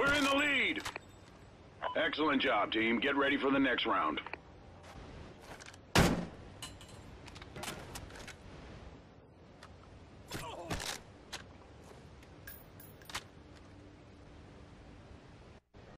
We're in the lead! Excellent job, team. Get ready for the next round.